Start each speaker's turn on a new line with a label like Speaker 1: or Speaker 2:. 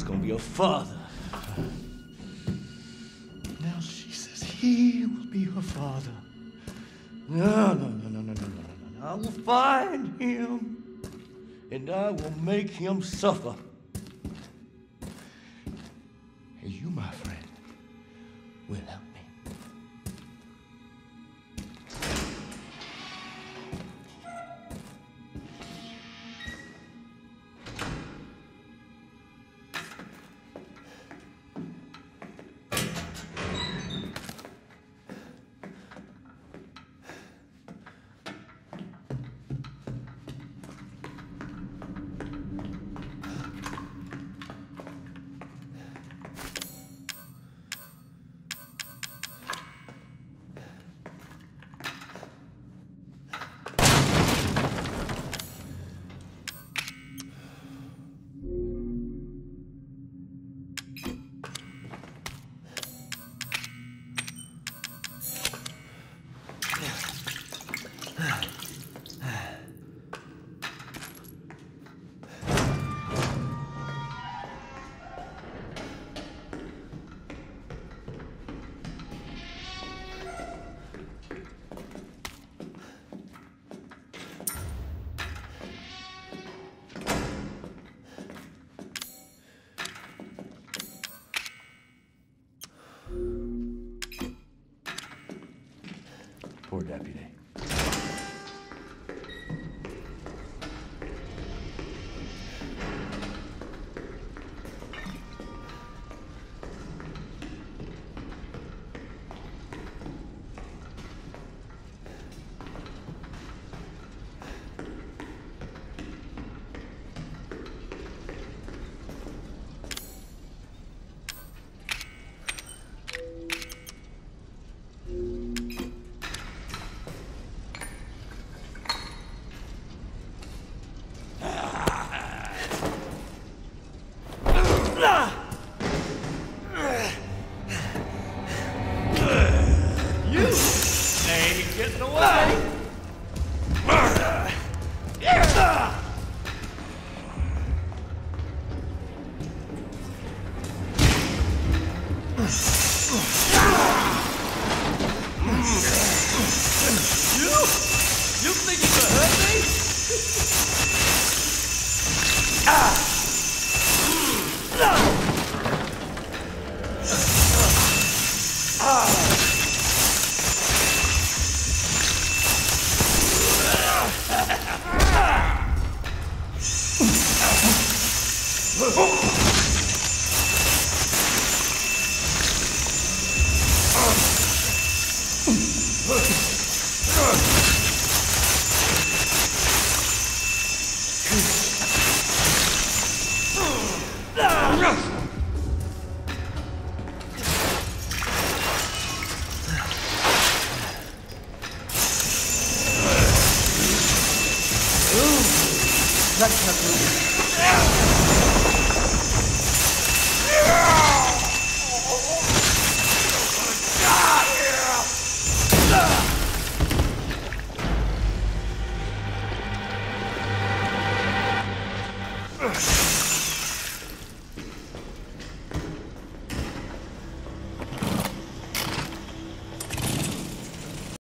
Speaker 1: was gonna be a father. Now she says he will be her father. No. I will find him, and I will make him suffer. And you, my friend, will help me. Poor deputy. Getting away! You think you can hurt me? That's not good.